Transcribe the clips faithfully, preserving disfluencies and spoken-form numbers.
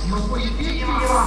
Запустите его!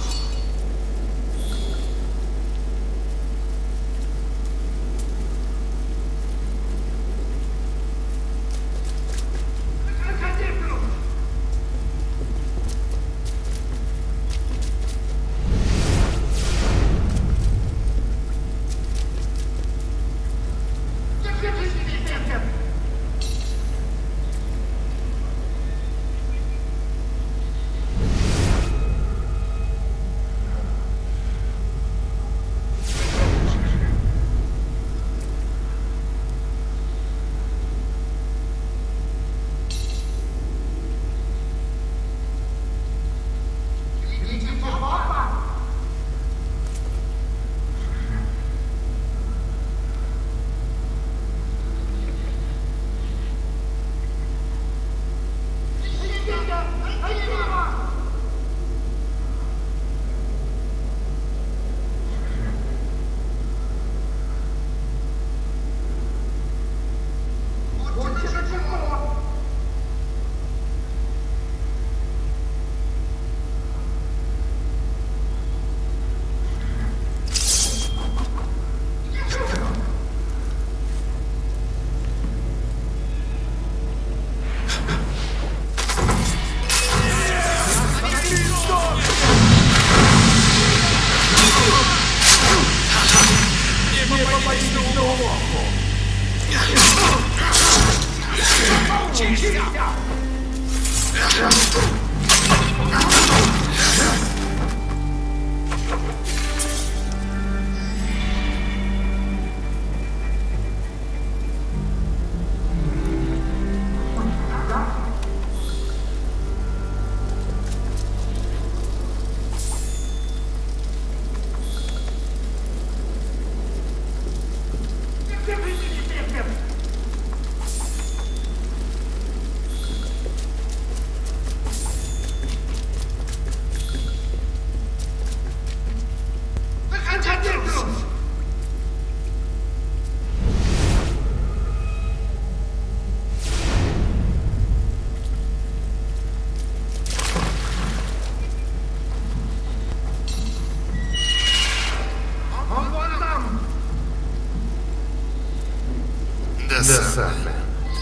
Досадно.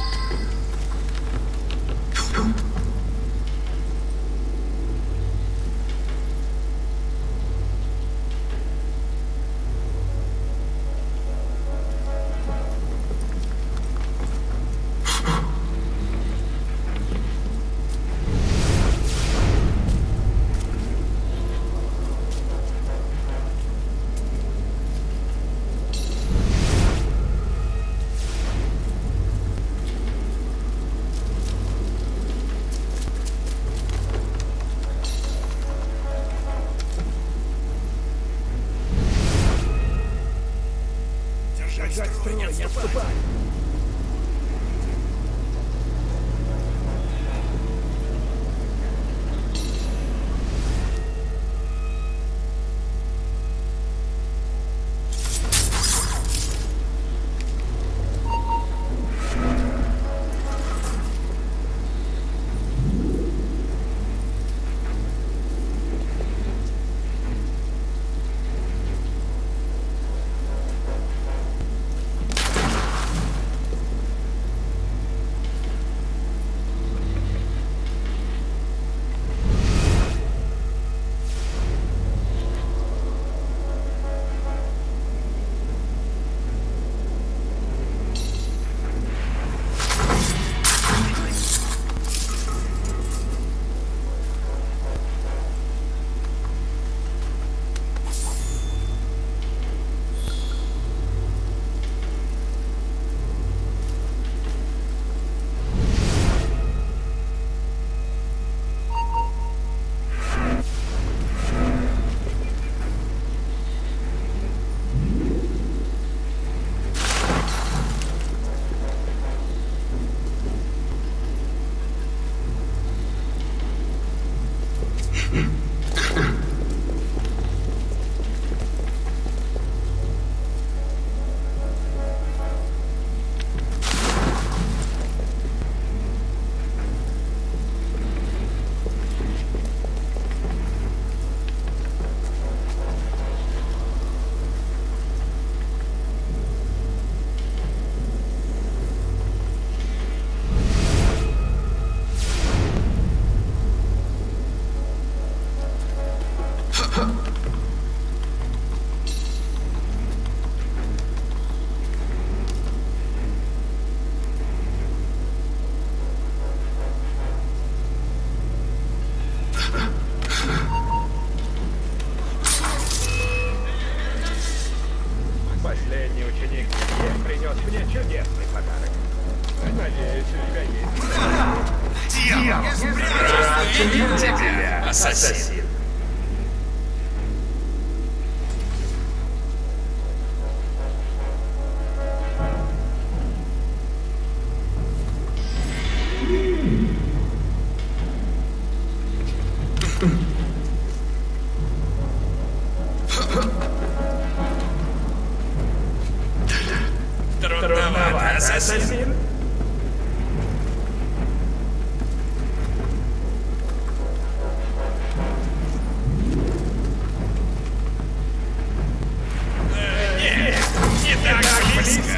Держать строй, не отступать! Последний ученик Илье принес мне чудесный подарок. Надеюсь, у тебя есть. Дьявол! Тебя, ассасин! Трудновато, ассасин. Нет, не так близко.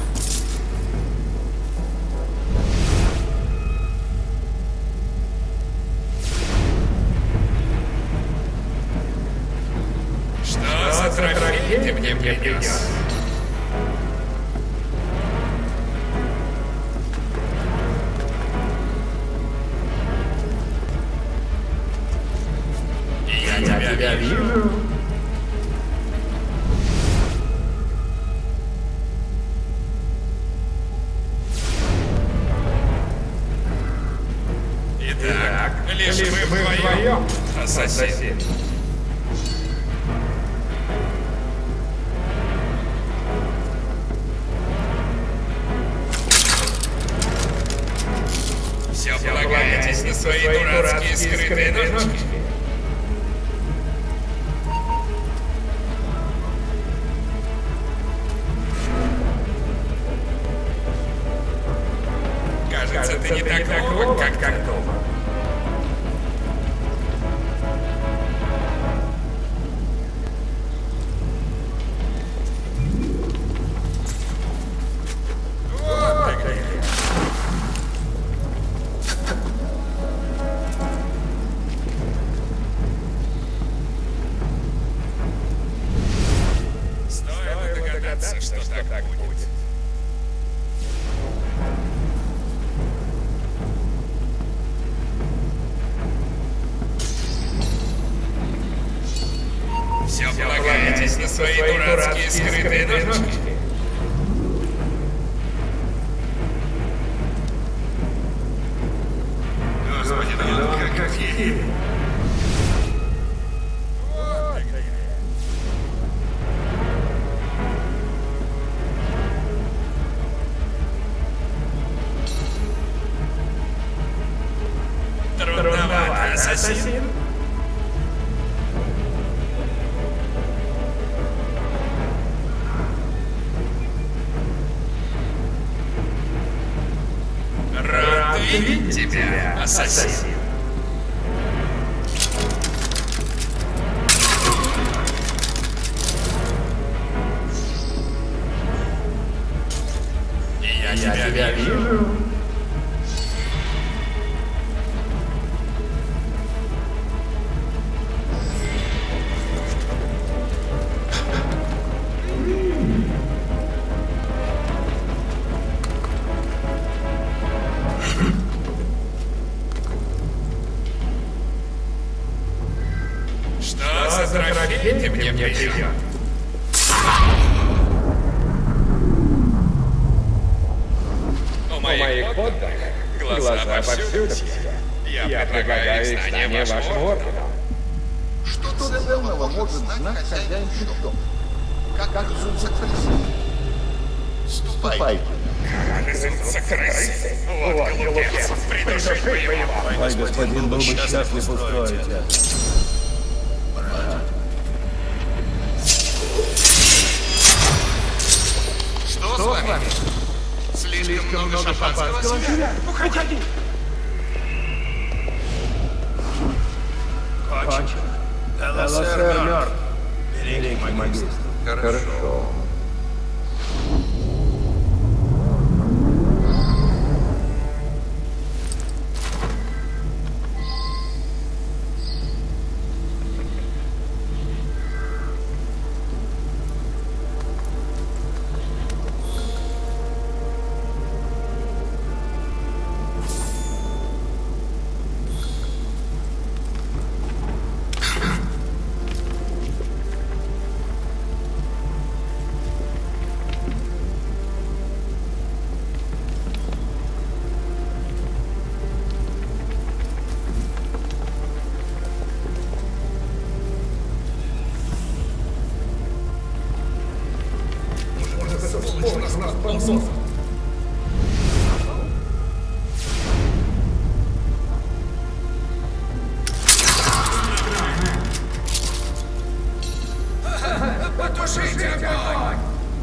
Что за трофей ты мне принес? Я тебя вижу. Итак, лишь мы вдвоем, ассасин. Все полагаетесь на свои дурацкие скрытые ножки? Кажется, ты не так ловок, как как дома. Вот так. Стоило догадаться, что так будет. Все полагаетесь на свои дурацкие скрытые ножки? Господи, ну какие! Трудновато, ассасин. Рад видеть тебя, ассасин. Я, я тебя, тебя вижу. Что за трофей ты мне привез? У моих подданных глаза повсюду. Я предлагаю их знание вашему ордену. Что ценного может знать хозяин щитов? Как разумца крысы? Ступайте. Разумца крысы. Вот глупец. Придушить бы его. Мой господин был бы счастлив устроить это. Что с вами? Слишком много шампанского? Уходи! Кончено. Элосер мертв. Великий магистр. Хорошо. кровососом. Потушите огонь!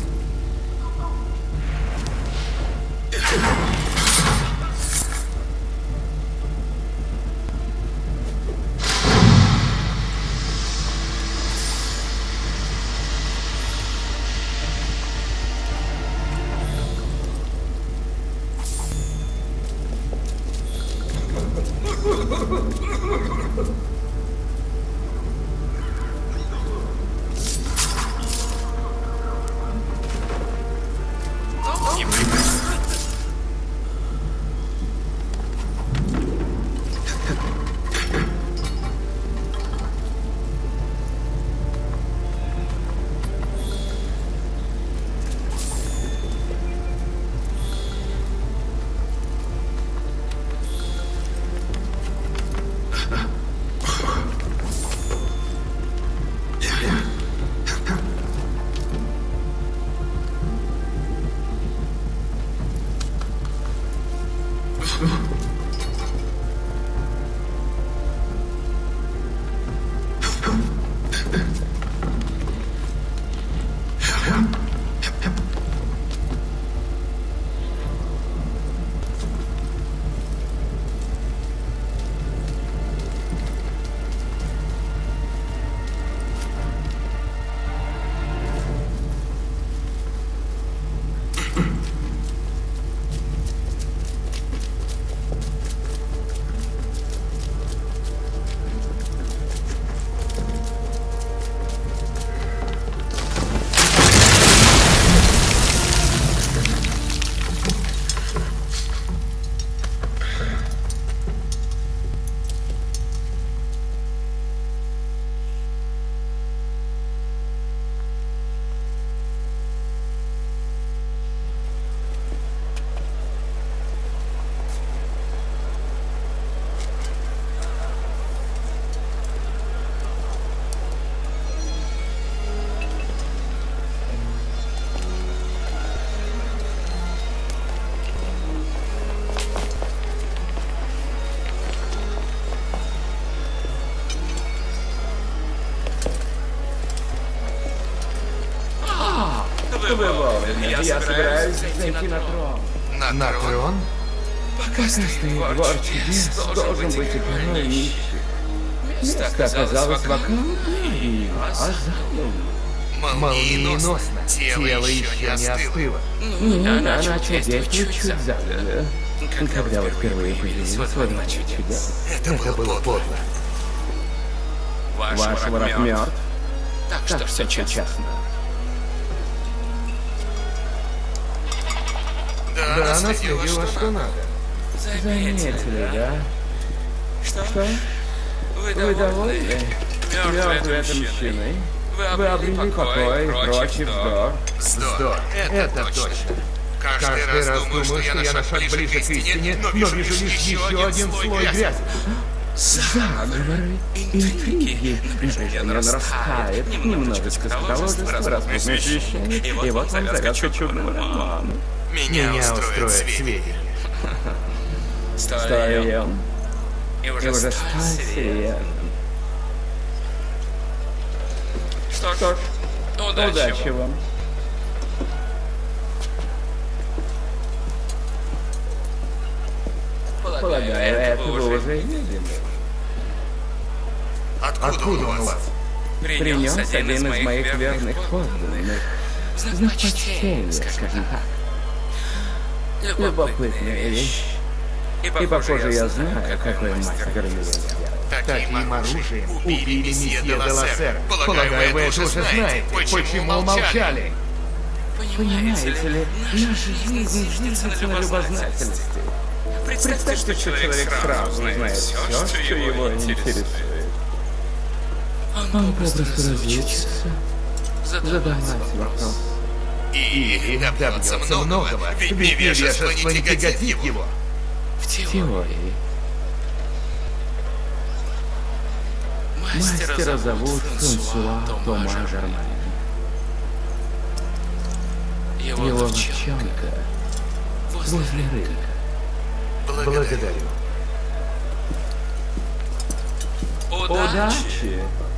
Вы вовремя. Я собираюсь зайти на трон. На, на трон? Пока стоит двор чудес, должен быть и порой нищий. Место оказалось вакантным и азартным. Молниеносно. Тело еще не остыло. Ну, она начала действовать чуть задолго. Когда вы впервые появились во дворе чудес. Это было подло. Ваш враг мертв. Так что все честно. Да, она следила, что надо. Заметили, да? Что? Вы довольны? Мертвый это мужчиной? Вы обрели покой и прочий вздор. Вздор, это точно. Каждый раз думаю, что я на шаг ближе к истине, но вижу лишь еще один слой грязи. Заговоры, интриги, напряжение нарастает, немножечко скотоложества, распутное священник, и вот вам завязка чудного романа. Меня устроит сведения. Стоим. И уже сто сирен. Что ж, удачи вам. Полагаю, это вы уже видели. Откуда он у вас? Принес один из моих верных подданных. Знак почтения, скажем так. Любопытная вещь. И, похоже, я знаю, какой мастер делать. Таким оружием убили месье де Лассера. Полагаю, вы это уже знаете. Почему молчали? Понимаете ли, наша жизнь зиждется на любознательности. Представьте, что человек сразу знает все, что его интересует. Он попросту разучится задавать вопрос. И добьется многого, ведь невежество не тяготит его. В теории. Мастера зовут Франсуа Тома Жермен. его ловчонка возле рынка. Благодарю. Удачи!